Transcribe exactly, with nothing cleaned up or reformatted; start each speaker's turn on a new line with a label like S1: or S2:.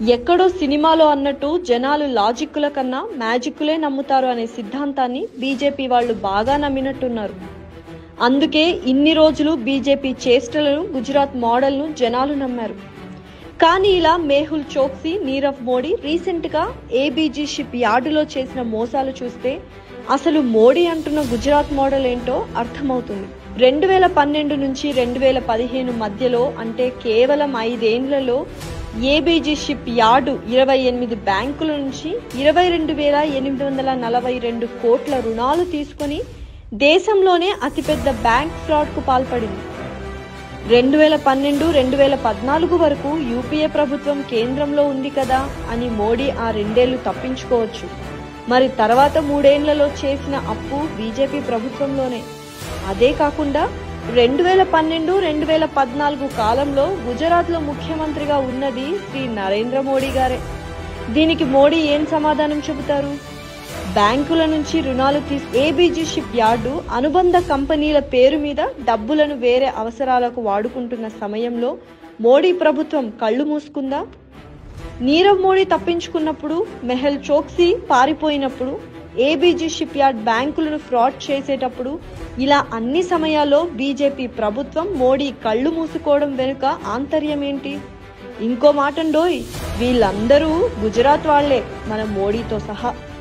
S1: ఎక్కడో సినిమాలో అన్నట్టు జనాలు లాజిక్కుల కన్నా మ్యాజిక్కులే నమ్ముతారు అనే సిద్ధాంతాన్ని బీజేపీ వాళ్ళు బాగా నమ్మినట్టున్నారు. అందుకే ఇన్ని రోజులు బీజేపీ చేష్టలను, గుజరాత్ మోడల్ను జనాలు నమ్మారు. కానీ ఇలా మేహుల్ చోక్సీ, నీరవ్ మోడీ రీసెంట్ గా ఏబీజీ షిప్ యార్డులో చేసిన మోసాలు చూస్తే అసలు మోడీ అంటున్న గుజరాత్ మోడల్ ఏంటో అర్థమవుతుంది. రెండు వేల పన్నెండు నుంచి రెండు వేల పదిహేను మధ్యలో అంటే కేవలం ఐదేండ్లలో ఏబీజీ షిప్ యార్డు ఇరవై ఎనిమిది బ్యాంకుల నుంచి ఇరవై రెండు వేల ఎనిమిది వందల నలభై రెండు కోట్ల రుణాలు తీసుకుని దేశంలోనే అతిపెద్ద బ్యాంక్ ఫ్రాడ్ కు పాల్పడింది. రెండు వేల పన్నెండు రెండు వేల పద్నాలుగు వరకు యూపీఏ ప్రభుత్వం కేంద్రంలో ఉంది కదా అని మోడీ ఆ రెండేళ్లు తప్పించుకోవచ్చు. మరి తర్వాత మూడేళ్లలో చేసిన అప్పు బీజేపీ ప్రభుత్వంలోనే. అదే కాకుండా రెండు వేల పన్నెండు రెండు వేల పద్నాలుగు కాలంలో గుజరాత్ లో ముఖ్యమంత్రిగా ఉన్నది శ్రీ నరేంద్ర మోడీ గారే. దీనికి మోడీ ఏం సమాధానం చెబుతారు? బ్యాంకుల నుంచి రుణాలు తీసు ఏబీజీ షిప్ యార్డు అనుబంధ కంపెనీల పేరు మీద డబ్బులను వేరే అవసరాలకు వాడుకుంటున్న సమయంలో మోడీ ప్రభుత్వం కళ్ళు మూసుకుందా? నీరవ్ మోడీ తప్పించుకున్నప్పుడు, మెహుల్ చోక్సీ పారిపోయినప్పుడు, ఏబీజీ షిప్ యార్డ్ బ్యాంకులను ఫ్రాడ్ చేసేటప్పుడు ఇలా అన్ని సమయాల్లో బీజేపీ ప్రభుత్వం మోడీ కళ్ళు మూసుకోవడం వెనుక ఆంతర్యం ఏంటి? ఇంకో మాటండోయ్, వీళ్ళందరూ గుజరాత్ వాళ్లే, మన మోడీతో సహా.